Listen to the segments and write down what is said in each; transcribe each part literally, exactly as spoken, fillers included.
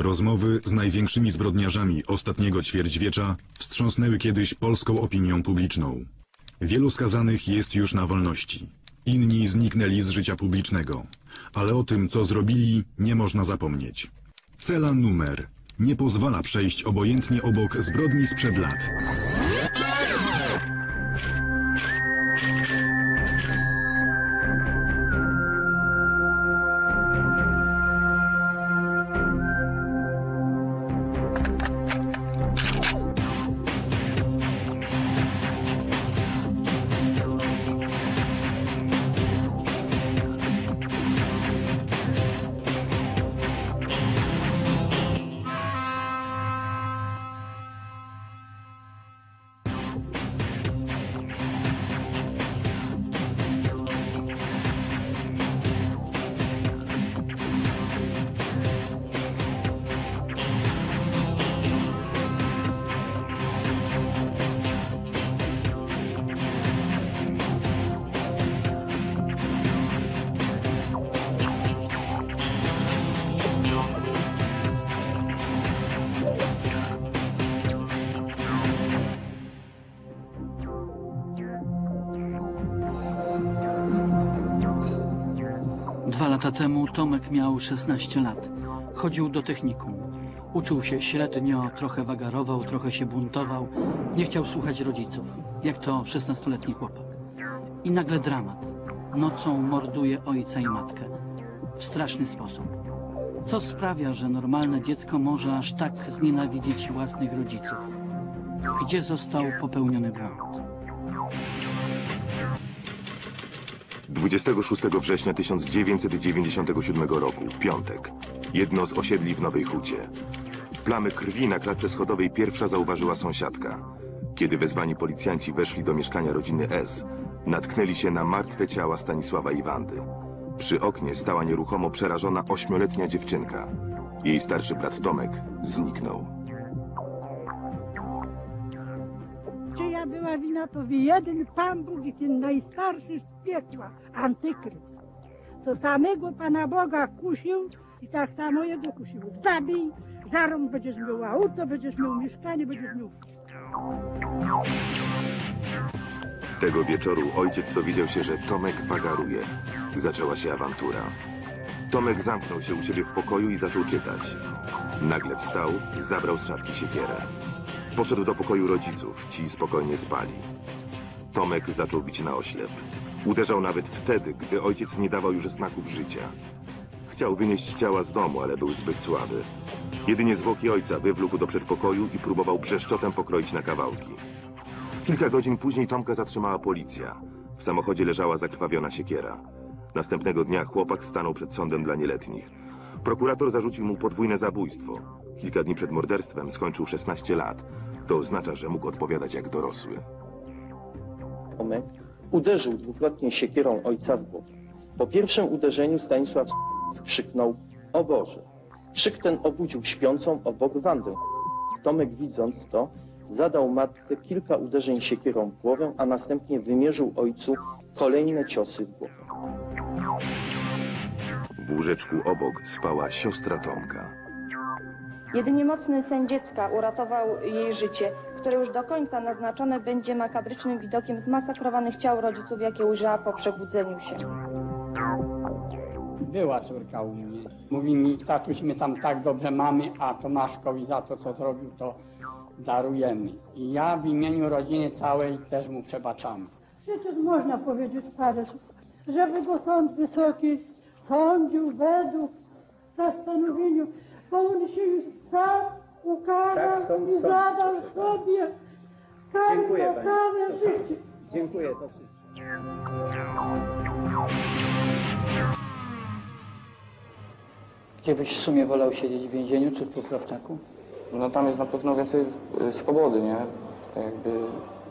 Rozmowy z największymi zbrodniarzami ostatniego ćwierćwiecza wstrząsnęły kiedyś polską opinią publiczną. Wielu skazanych jest już na wolności. Inni zniknęli z życia publicznego. Ale o tym, co zrobili, nie można zapomnieć. Cela numer nie pozwala przejść obojętnie obok zbrodni sprzed lat. Dwa lata temu Tomek miał szesnaście lat. Chodził do technikum. Uczył się średnio, trochę wagarował, trochę się buntował. Nie chciał słuchać rodziców, jak to szesnastoletni chłopak. I nagle dramat. Nocą morduje ojca i matkę. W straszny sposób. Co sprawia, że normalne dziecko może aż tak znienawidzić własnych rodziców? Gdzie został popełniony błąd? dwudziestego szóstego września tysiąc dziewięćset dziewięćdziesiątego siódmego roku, piątek. Jedno z osiedli w Nowej Hucie. Plamy krwi na klatce schodowej pierwsza zauważyła sąsiadka. Kiedy wezwani policjanci weszli do mieszkania rodziny S, natknęli się na martwe ciała Stanisława i Wandy. Przy oknie stała nieruchomo przerażona ośmioletnia dziewczynka. Jej starszy brat Tomek zniknął. Czyja była wina, to wie jeden Pan Bóg i ten najstarszy z piekła, Antychryst. Co samego Pana Boga kusił i tak samo jego kusił. Zabij, zarąb, będziesz miał auto, będziesz miał mieszkanie, będziesz miał wszystko. Tego wieczoru ojciec dowiedział się, że Tomek wagaruje. Zaczęła się awantura. Tomek zamknął się u siebie w pokoju i zaczął czytać. Nagle wstał, zabrał z szafki siekierę. Poszedł do pokoju rodziców, ci spokojnie spali. Tomek zaczął bić na oślep. Uderzał nawet wtedy, gdy ojciec nie dawał już znaków życia. Chciał wynieść ciała z domu, ale był zbyt słaby. Jedynie zwłoki ojca wywlókł do przedpokoju i próbował brzeszczotem pokroić na kawałki. Kilka godzin później Tomka zatrzymała policja. W samochodzie leżała zakrwawiona siekiera. Następnego dnia chłopak stanął przed sądem dla nieletnich. Prokurator zarzucił mu podwójne zabójstwo. Kilka dni przed morderstwem skończył szesnaście lat. To oznacza, że mógł odpowiadać jak dorosły. Tomek uderzył dwukrotnie siekierą ojca w głowę. Po pierwszym uderzeniu Stanisław krzyknął: o Boże! Krzyk ten obudził śpiącą obok Wandę. Tomek, widząc to, zadał matce kilka uderzeń siekierą w głowę, a następnie wymierzył ojcu kolejne ciosy w głowę. W łóżeczku obok spała siostra Tomka. Jedynie mocny sen dziecka uratował jej życie, które już do końca naznaczone będzie makabrycznym widokiem zmasakrowanych ciał rodziców, jakie ujrzała po przebudzeniu się. Była córka u mnie. Mówi mi: tatuś, my tam tak dobrze mamy, a Tomaszkowi za to, co zrobił, to darujemy. I ja w imieniu rodziny całej też mu przebaczamy. Przecież można powiedzieć parę słów, żeby go sąd wysoki sądził według zastanowieniu, bo on się już sam ukarał Tak, sąd, i sąd, zadał proszę sobie karę za całe życie. Dziękuję, to wszystko. Gdzie byś w sumie wolał siedzieć, w więzieniu czy w poprawczaku? No tam jest na pewno więcej y, swobody, nie? Tak jakby... No,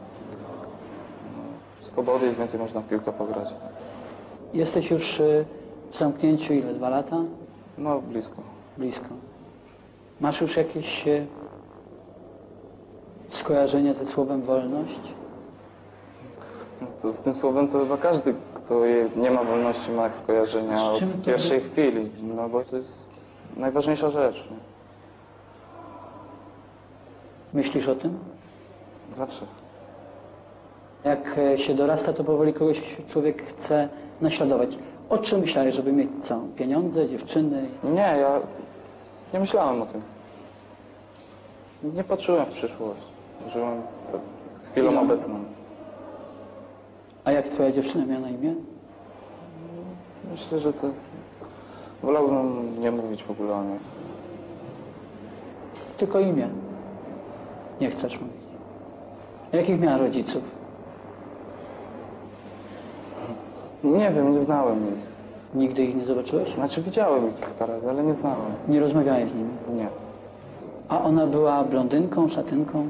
swobody jest więcej, można w piłkę pograć. Jesteś już y, w zamknięciu ile? Dwa lata? No, blisko. Blisko. Masz już jakieś y, skojarzenia ze słowem wolność? To z tym słowem to chyba każdy, kto je, nie ma wolności, ma skojarzenia od pierwszej chwili. No bo to jest najważniejsza rzecz. Nie? Myślisz o tym? Zawsze. Jak e, się dorasta, to powoli kogoś człowiek chce naśladować. O czym myślałeś, żeby mieć co? Pieniądze, dziewczyny? Nie, ja nie myślałem o tym. Nie patrzyłem w przyszłość. Żyłem tak chwilą Chwilą. obecną. A jak twoja dziewczyna miała na imię? Myślę, że to... Wolałbym nie mówić w ogóle o niej. Tylko imię. Nie chcesz mówić. A jakich miała rodziców? Nie wiem, nie znałem ich. Nigdy ich nie zobaczyłeś? Znaczy widziałem ich kilka razy, ale nie znałem. Nie rozmawiałeś z nimi? Nie. A ona była blondynką, szatynką?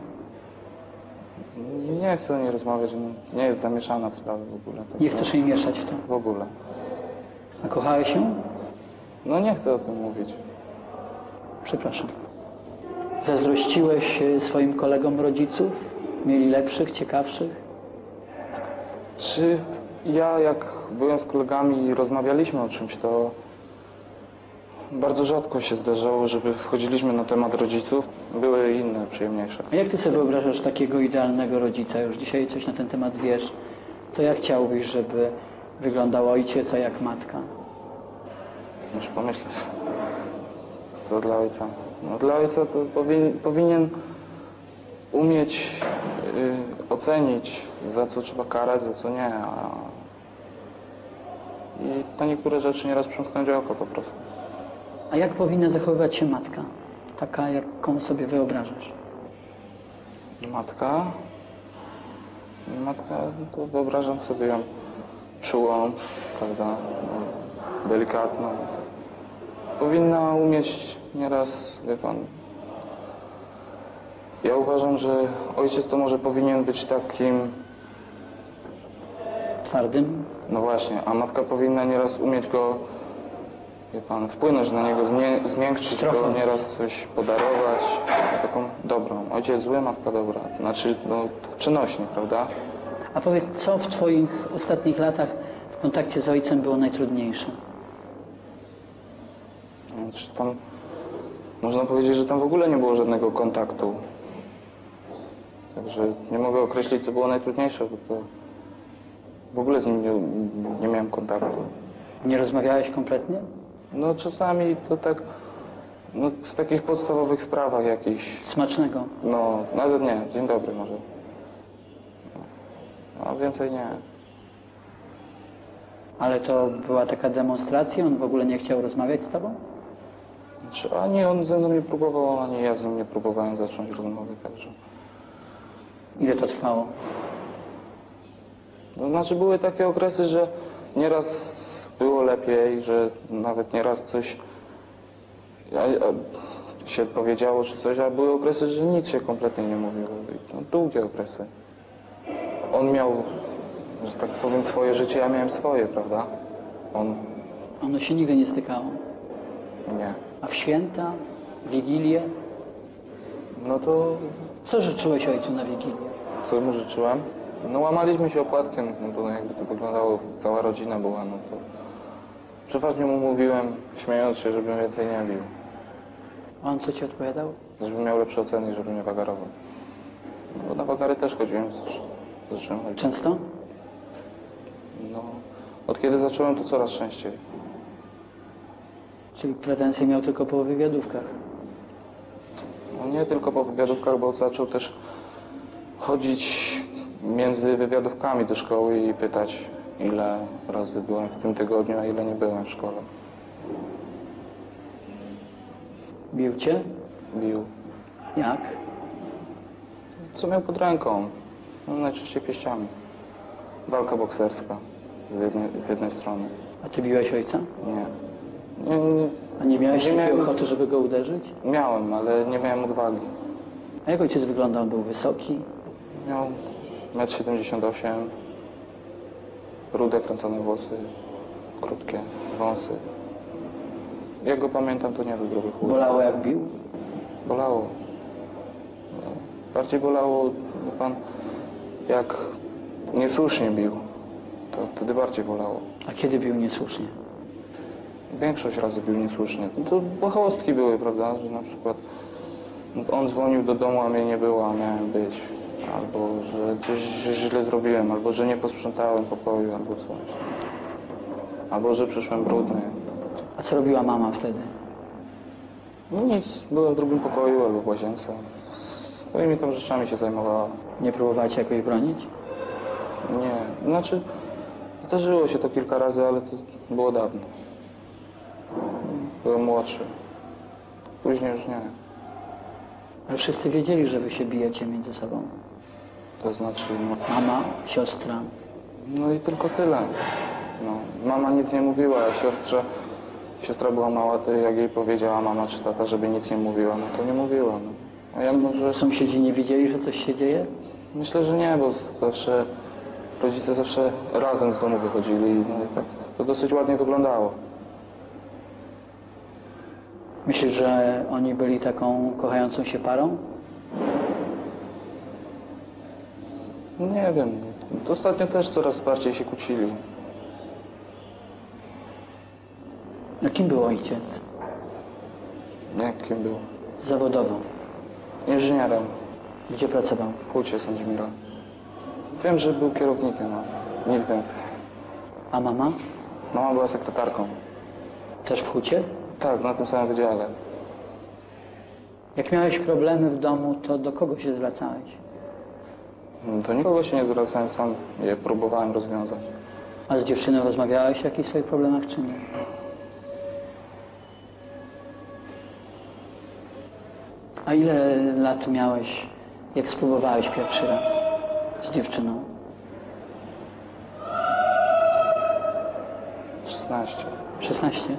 Nie chcę o niej rozmawiać, no, nie jest zamieszana w sprawy w ogóle. Tak Nie chcesz jej mieszać w to? W ogóle. A kochałeś ją? No nie chcę o tym mówić. Przepraszam. Zazdrościłeś e, swoim kolegom rodziców? Mieli lepszych, ciekawszych? Czy ja, jak byłem z kolegami i rozmawialiśmy o czymś, to bardzo rzadko się zdarzało, żeby wchodziliśmy na temat rodziców. Były inne, przyjemniejsze. A jak ty sobie wyobrażasz takiego idealnego rodzica? Już dzisiaj coś na ten temat wiesz. To jak chciałbyś, żeby wyglądał ojciec, a jak matka? Muszę pomyśleć, co dla ojca. No, dla ojca to powin, powinien umieć y, ocenić, za co trzeba karać, za co nie. A... I na niektóre rzeczy nieraz przymknąć oko po prostu. A jak powinna zachowywać się matka? Taka, jaką sobie wyobrażasz? Matka? Matka, to wyobrażam sobie ją czułą, prawda, no, delikatną. Powinna umieć nieraz, wie pan... Ja uważam, że ojciec to może powinien być takim... Twardym? No właśnie, a matka powinna nieraz umieć go, wie pan, wpłynąć na niego, zmię zmiękczyć go, Strofować. nieraz coś podarować, taką dobrą. Ojciec zły, matka dobra. Znaczy, no, przenośnie, prawda? A powiedz, co w twoich ostatnich latach w kontakcie z ojcem było najtrudniejsze? Znaczy, tam, można powiedzieć, że tam w ogóle nie było żadnego kontaktu. Także nie mogę określić, co było najtrudniejsze, bo to w ogóle z nim nie, nie miałem kontaktu. Nie rozmawiałeś kompletnie? No czasami to tak, no w takich podstawowych sprawach jakichś, Smacznego? no nawet nie, dzień dobry może. No, a więcej nie. Ale to była taka demonstracja? On w ogóle nie chciał rozmawiać z tobą? Znaczy, ani on ze mną nie próbował, ani ja z nim nie próbowałem zacząć rozmowy, także. Ile to trwało? No, znaczy były takie okresy, że nieraz było lepiej, że nawet nieraz coś a, a, się powiedziało czy coś, a były okresy, że nic się kompletnie nie mówiło. No, długie okresy. On miał, że tak powiem, swoje życie, ja miałem swoje, prawda? On Ono się nigdy nie stykało. nie. A w święta, Wigilię? No to Co życzyłeś ojcu na Wigilię? co mu życzyłem? No łamaliśmy się opłatkiem, no bo jakby to wyglądało, cała rodzina była, no to przeważnie mu mówiłem, śmiejąc się, żebym więcej nie bił. A on co ci odpowiadał? Żeby miał lepsze oceny i żeby nie wagarował. No, bo na wagary też chodziłem, zacząłem chodzić. Często? No, od kiedy zacząłem, to coraz częściej. Czyli pretensje miał tylko po wywiadówkach. No nie tylko po wywiadówkach, bo zaczął też chodzić między wywiadówkami do szkoły i pytać, ile razy byłem w tym tygodniu, a ile nie byłem w szkole. Bił cię? Bił. Jak? Co miał pod ręką? No, najczęściej pięściami. Walka bokserska z jednej, z jednej strony. A ty biłeś ojca? Nie. Nie, nie. A nie miałeś Nie takiej miałem- ochoty, żeby go uderzyć? Miałem, ale nie miałem odwagi. A jak ojciec wyglądał? Był wysoki? Miał metr siedemdziesiąt osiem, rude, kręcone włosy, krótkie wąsy. Jak go pamiętam, to nie był gruby chłop. Bolało jak bił? Bolało. No, bardziej bolało, wie pan, jak niesłusznie bił. To wtedy bardziej bolało. A kiedy bił niesłusznie? Większość razy bił niesłusznie. No to błahostki były, prawda, że na przykład On dzwonił do domu, a mnie nie było, a miałem być. Albo że coś źle zrobiłem, albo że nie posprzątałem pokoju, albo coś. Albo że przyszłem brudny. A co robiła mama wtedy? No nic, byłem w drugim pokoju albo w łazience. Swoimi tam rzeczami się zajmowała. Nie próbowała cię jakoś bronić? Nie, znaczy zdarzyło się to kilka razy, ale to było dawno. Byłem młodszy. Później już nie. Ale wszyscy wiedzieli, że wy się bijecie między sobą. To znaczy, no, Mama, siostra. no i tylko tyle. No, mama nic nie mówiła, a siostrze, siostra była mała, to jak jej powiedziała mama czy tata, żeby nic nie mówiła, no to nie mówiła. No. A ja może... Sąsiedzi nie wiedzieli, że coś się dzieje? Myślę, że nie, bo zawsze rodzice zawsze razem z domu wychodzili i no, i tak to dosyć ładnie wyglądało. Myślisz, że oni byli taką kochającą się parą? Nie wiem, to ostatnio też coraz bardziej się kłócili. A kim był ojciec? Jakim był? Zawodowo. Inżynierem Gdzie pracował? w Hucie Sędzimira. Wiem, że był kierownikiem, a nic więcej. A mama? Mama była sekretarką. Też w Hucie? Tak, na tym samym wydziale. Jak miałeś problemy w domu, to do kogo się zwracałeś? Do nikogo się nie zwracałem, sam je próbowałem rozwiązać. A z dziewczyną rozmawiałeś o jakichś swoich problemach, czy nie? A ile lat miałeś, jak spróbowałeś pierwszy raz z dziewczyną? szesnaście. szesnaście?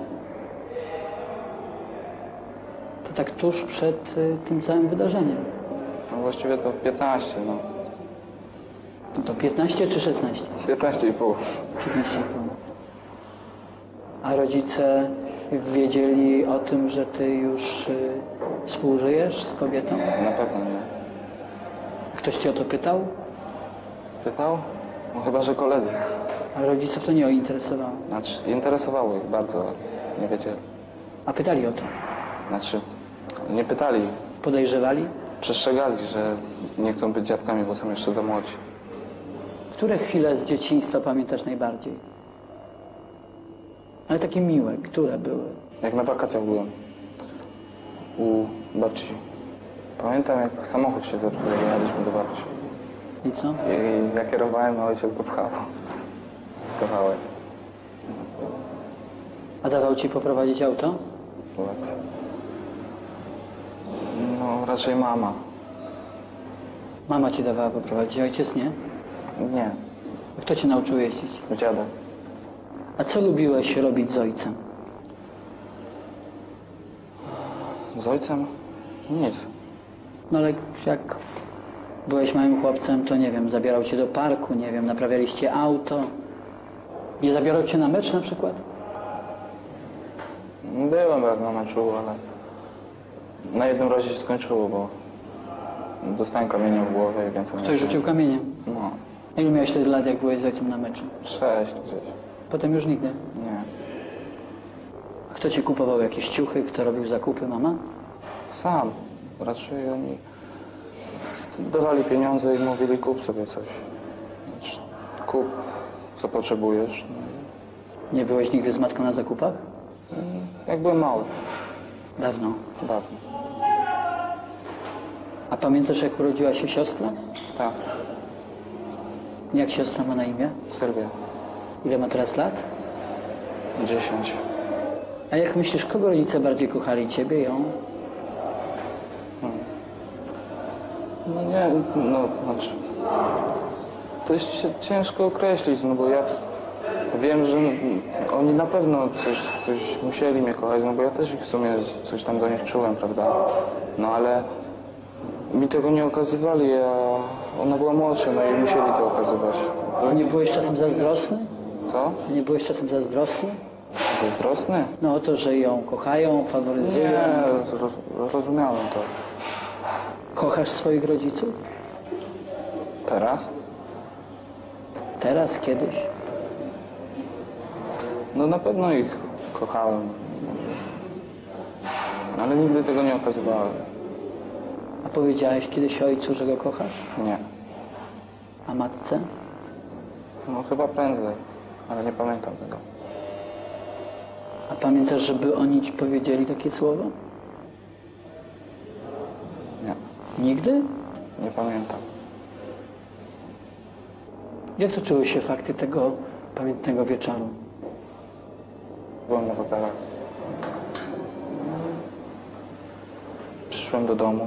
To tak tuż przed y, tym całym wydarzeniem. No właściwie to piętnaście, no. No to piętnaście czy szesnaście? piętnaście i pół. piętnaście i pół. A rodzice wiedzieli o tym, że ty już y, współżyjesz z kobietą? Na pewno nie. Ktoś cię o to pytał? Pytał? No chyba, że koledzy. A rodziców to nie interesowało. Znaczy, interesowało ich bardzo, ale nie wiedzieli. A pytali o to? Znaczy, nie pytali. Podejrzewali? Przestrzegali, że nie chcą być dziadkami, bo są jeszcze za młodzi. Które chwile z dzieciństwa pamiętasz najbardziej? Ale takie miłe, które były? Jak na wakacjach byłem u babci. Pamiętam, jak samochód się zepsuł, jak jechaliśmy do babci. I co? I ja kierowałem, a ojciec go pchał. Kawałek. A dawał ci poprowadzić auto? Sytuacja. No, raczej mama. Mama ci dawała poprowadzić, ojciec nie? Nie, A kto cię nauczył jeździć? dziadek. A co lubiłeś robić z ojcem? Z ojcem? Nic. No ale jak byłeś małym chłopcem, to nie wiem, zabierał cię do parku, nie wiem, naprawialiście auto. Nie zabierał cię na mecz na przykład? Byłem raz na meczu, ale na jednym razie się skończyło, bo dostałem kamieniem w głowę i więcej nie. Ktoś rzucił kamieniem. No, A ile miałeś wtedy lat, jak byłeś z ojcem na meczu? sześć gdzieś. Potem już nigdy. Nie. A kto ci kupował jakieś ciuchy? Kto robił zakupy? Mama? Sam. Raczej oni dawali pieniądze i mówili kup sobie coś. Znaczy, kup co potrzebujesz. No, Nie byłeś nigdy z matką na zakupach? jak byłem mały, Dawno. dawno. A pamiętasz, jak urodziła się siostra? Tak, Jak siostra ma na imię? Sylwia. Ile ma teraz lat? dziesięć. A jak myślisz, kogo rodzice bardziej kochali? Ciebie, ją? No nie, no znaczy... To jest cie- ciężko określić, no bo ja w- wiem, że oni na pewno coś, coś musieli mnie kochać, no bo ja też ich w sumie coś tam do nich czułem, prawda? No ale mi tego nie okazywali, a ona była młodsza, no i musieli to okazywać. To Nie byłeś czasem zazdrosny? Co? Nie byłeś czasem zazdrosny? Zazdrosny? No o to, że ją kochają, faworyzują. Nie, roz, rozumiałem to. Kochasz swoich rodziców? Teraz? Teraz, kiedyś? No na pewno ich kochałem. Ale nigdy tego nie okazywałem. A powiedziałeś kiedyś ojcu, że go kochasz? Nie. A matce? No chyba prędzej, ale nie pamiętam tego. A pamiętasz, żeby oni ci powiedzieli takie słowa? Nie, Nigdy? nie pamiętam. Jak toczyły się fakty tego pamiętnego wieczoru? Byłem na wakarach. Przyszłem do domu.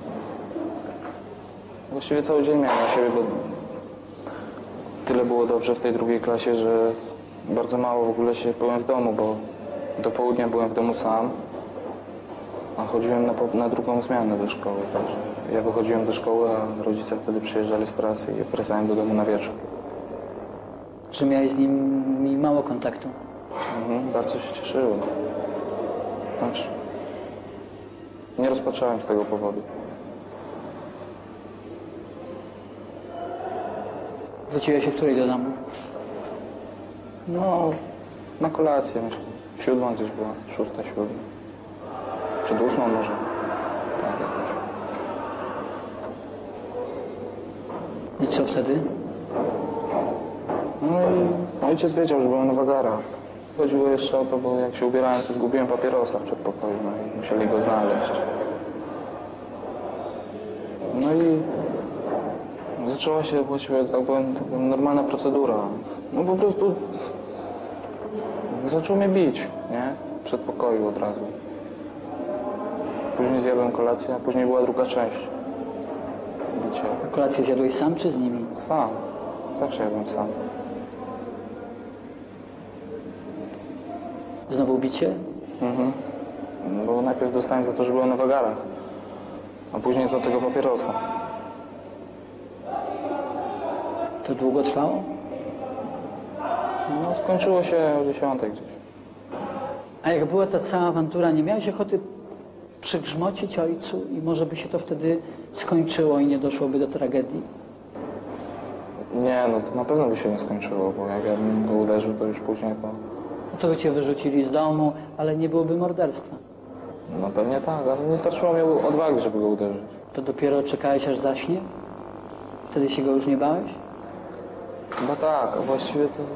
Właściwie cały dzień miałem na siebie, bo tyle było dobrze w tej drugiej klasie, że bardzo mało w ogóle się byłem w domu, bo do południa byłem w domu sam, a chodziłem na, po- na drugą zmianę do szkoły. Także ja wychodziłem do szkoły, a rodzice wtedy przyjeżdżali z pracy i wracałem do domu na wieczór. Że miałeś z nimi mało kontaktu? Mhm, bardzo się cieszyłem. Znaczy, nie rozpaczałem z tego powodu. Wróciłeś o której do domu? No, na kolację myślę. Siódma gdzieś była, szósta, siódma. Przed ósmą może. Tak, jakoś. I co wtedy? No i ojciec wiedział, że byłem na wagarach. Chodziło jeszcze o to, bo jak się ubierałem, to zgubiłem papierosa w przedpokoju, no i musieli go znaleźć. No i zaczęła się właściwie, tak powiem, taka normalna procedura. No po prostu zaczął mnie bić, nie? W przedpokoju od razu. Później zjadłem kolację, a później była druga część. Bicie. A kolację zjadłeś sam czy z nimi? Sam. Zawsze jadłem sam. Znowu bicie? Mhm. No bo najpierw dostałem za to, że byłem na wagarach, a później za tego papierosa. To długo trwało? No skończyło się o dziesiątej gdzieś. A jak była ta cała awantura, nie miałeś ochoty przygrzmocić ojcu i może by się to wtedy skończyło i nie doszłoby do tragedii? Nie, no to na pewno by się nie skończyło, bo jak ja bym go uderzył, to już później to... No to by cię wyrzucili z domu, ale nie byłoby morderstwa. No pewnie tak, ale nie starczyło mi odwagi, żeby go uderzyć. To dopiero czekałeś aż zaśnie? Wtedy się go już nie bałeś? Chyba tak, a właściwie to...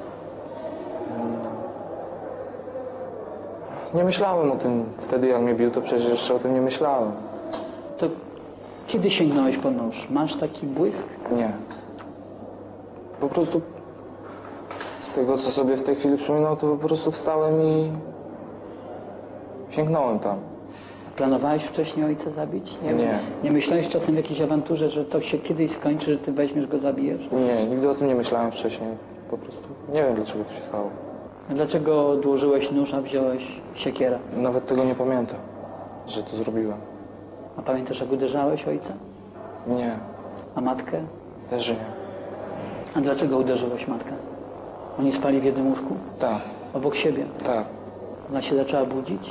Nie myślałem o tym wtedy, jak mnie bił, to przecież jeszcze o tym nie myślałem. To kiedy sięgnąłeś po nóż? Masz taki błysk? Nie. Po prostu z tego, co sobie w tej chwili przypominam, to po prostu wstałem i sięgnąłem tam. Planowałeś wcześniej ojca zabić? Nie. Nie myślałeś czasem w jakiejś awanturze, że to się kiedyś skończy, że ty weźmiesz go, zabijesz? Nie, nigdy o tym nie myślałem wcześniej. Po prostu nie wiem, dlaczego to się stało. A dlaczego odłożyłeś nóż, a wziąłeś siekierę? Nawet tego nie pamiętam, że to zrobiłem. A pamiętasz, jak uderzałeś ojca? Nie, A matkę? też nie. A dlaczego uderzyłeś matkę? Oni spali w jednym łóżku? Tak, Obok siebie. tak. Ona się zaczęła budzić?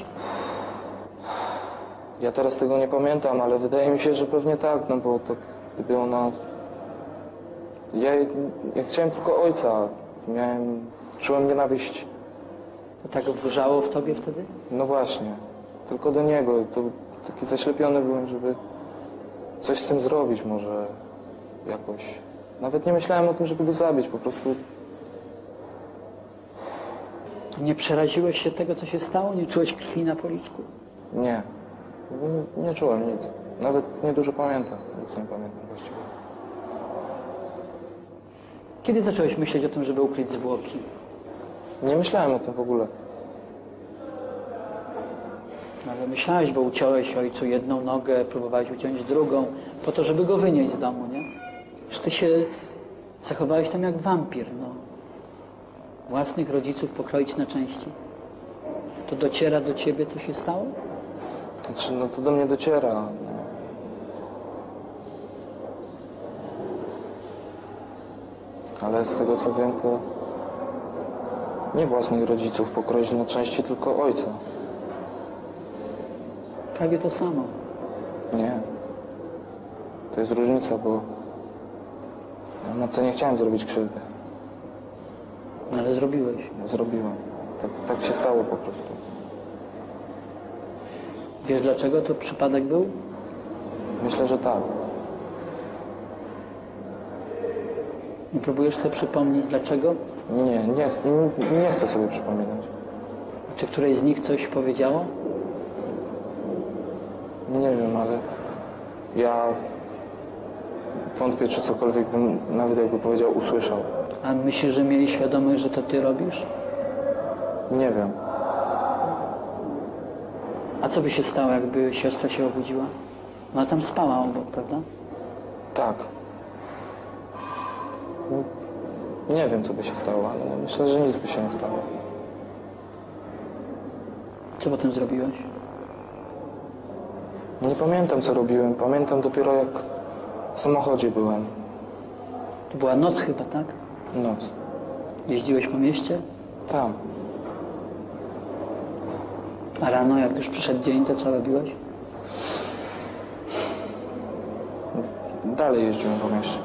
Ja teraz tego nie pamiętam, ale wydaje mi się, że pewnie tak, no bo tak gdyby ona... Ja, ja chciałem tylko ojca. Miałem... Czułem nienawiść. To tak wrzało w tobie wtedy? No właśnie. Tylko do niego. To taki zaślepiony byłem, żeby coś z tym zrobić może jakoś. Nawet nie myślałem o tym, żeby go zabić. Po prostu Nie przeraziłeś się tego, co się stało? Nie czułeś krwi na policzku? nie. Nie, nie czułem nic. Nawet niedużo pamiętam. Nic nie pamiętam właściwie. Kiedy zacząłeś myśleć o tym, żeby ukryć zwłoki? Nie myślałem o tym w ogóle. No ale myślałeś, bo uciąłeś ojcu jedną nogę, próbowałeś uciąć drugą, po to, żeby go wynieść z domu, nie? Że ty się zachowałeś tam jak wampir, no. Własnych rodziców pokroić na części. To dociera do ciebie, co się stało? Znaczy, no to do mnie dociera. Ale z tego co wiem, to nie własnych rodziców pokroić na części, tylko ojca. Prawie to samo. Nie. To jest różnica, bo ja matce nie chciałem zrobić krzywdy. No ale zrobiłeś. No, zrobiłem. Tak, tak się stało po prostu. Wiesz dlaczego to przypadek był? Myślę, że tak. Nie próbujesz sobie przypomnieć dlaczego? Nie, nie, nie chcę sobie przypominać. Czy któreś z nich coś powiedziało? Nie wiem, ale ja wątpię, czy cokolwiek bym, nawet jakby powiedział, usłyszał. A myślisz, że mieli świadomość, że to ty robisz? Nie wiem. A co by się stało, jakby siostra się obudziła? Ona tam spała obok, prawda? Tak. Nie wiem, co by się stało, ale myślę, że nic by się nie stało. Co potem zrobiłeś? Nie pamiętam, co robiłem. Pamiętam dopiero, jak w samochodzie byłem. To była noc chyba, tak? Noc. Jeździłeś po mieście? Tam. A rano, jak już przyszedł dzień, to co robiłeś? Dalej jeździłem po mieście.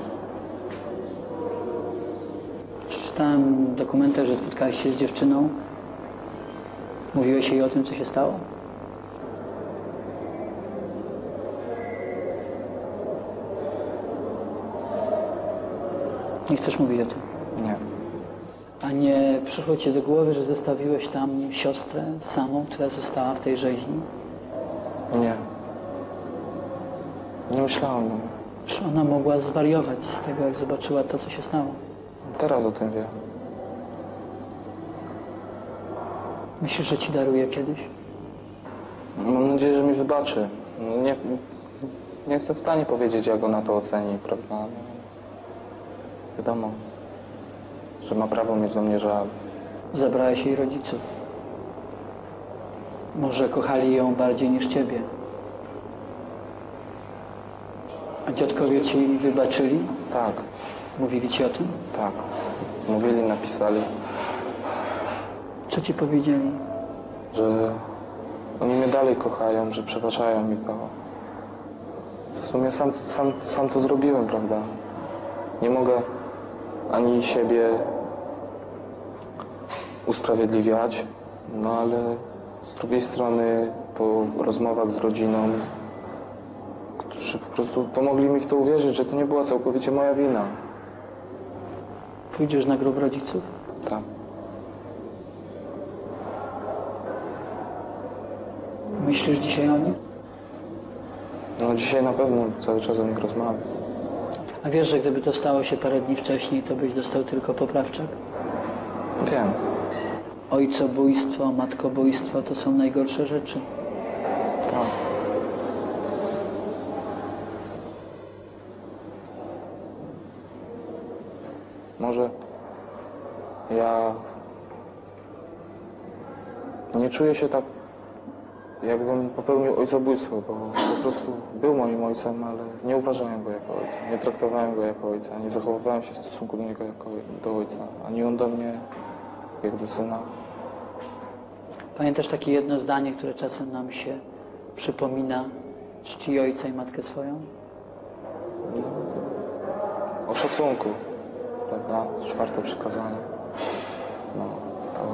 Przeczytałem w dokumentach, że spotkałeś się z dziewczyną. Mówiłeś jej o tym, co się stało? Nie chcesz mówić o tym? Nie. A nie przyszło ci do głowy, że zostawiłeś tam siostrę samą, która została w tej rzeźni? Nie. Nie myślałem o tym. Że ona mogła zwariować z tego, jak zobaczyła to, co się stało? Teraz o tym wiem. Myślisz, że ci daruje kiedyś? Mam nadzieję, że mi wybaczy. Nie, nie jestem w stanie powiedzieć, jak ona to oceni, prawda? No, wiadomo, że ma prawo mieć do mnie żal. Zabrałeś jej rodziców. Może kochali ją bardziej niż ciebie. A dziadkowie ci wybaczyli? Tak, Mówili ci o tym? tak. Mówili, napisali, Co ci powiedzieli? że oni mnie dalej kochają, że przebaczają mi to. W sumie sam, sam, sam to zrobiłem, prawda? Nie mogę ani siebie usprawiedliwiać, no ale z drugiej strony po rozmowach z rodziną, którzy po prostu pomogli mi w to uwierzyć, że to nie była całkowicie moja wina. Pójdziesz na grób rodziców? Tak. Myślisz dzisiaj o nich? No dzisiaj na pewno cały czas o nich rozmawiam. A wiesz, że gdyby to stało się parę dni wcześniej, to byś dostał tylko poprawczak? Wiem. Ojcobójstwo, matkobójstwo to są najgorsze rzeczy. Tak. Może ja nie czuję się tak, jakbym popełnił ojcobójstwo, bo po prostu był moim ojcem, ale nie uważałem go jako ojca, nie traktowałem go jako ojca, nie zachowywałem się w stosunku do niego jako do ojca, ani on do mnie jak do syna. Pamiętasz takie jedno zdanie, które czasem nam się przypomina: czci ojca i matkę swoją? O szacunku, prawda? Czwarte przykazanie. No, to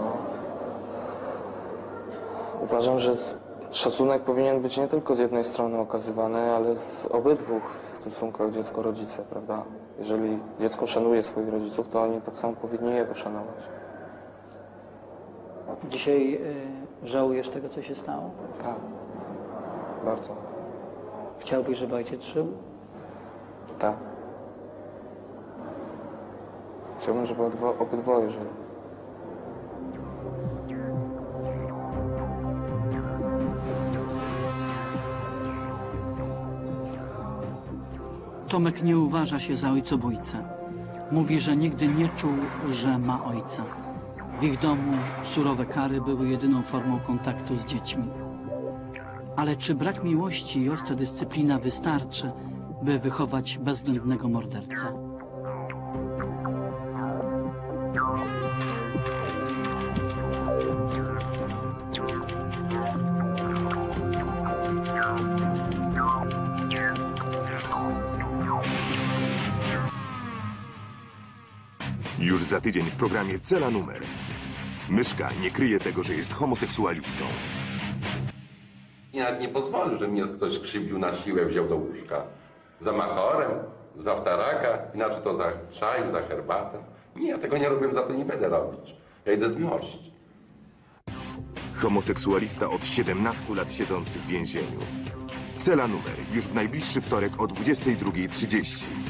uważam, że szacunek powinien być nie tylko z jednej strony okazywany, ale z obydwu w stosunkach dziecko-rodzice, prawda? Jeżeli dziecko szanuje swoich rodziców, to oni tak samo powinni jego szanować. Dzisiaj y, żałujesz tego, co się stało? Tak, bardzo. Chciałbyś, żeby ojciec żył? Tak. Chciałbym, żeby odwo- obydwoje żyli. Tomek nie uważa się za ojcobójcę. Mówi, że nigdy nie czuł, że ma ojca. W ich domu surowe kary były jedyną formą kontaktu z dziećmi. Ale czy brak miłości i ostra dyscyplina wystarczy, by wychować bezwzględnego mordercę? Już za tydzień w programie Cela Numer. Myszka nie kryje tego, że jest homoseksualistą. I nawet nie pozwolę, że mnie ktoś krzywdził na siłę, wziął do łóżka. Za machorem, za wtaraka, inaczej to za czaj, za herbatę. Nie, ja tego nie robię, za to nie będę robić. Ja idę z miłości. Homoseksualista od siedemnastu lat siedzący w więzieniu. Cela numer już w najbliższy wtorek o dwudziestej drugiej trzydzieści.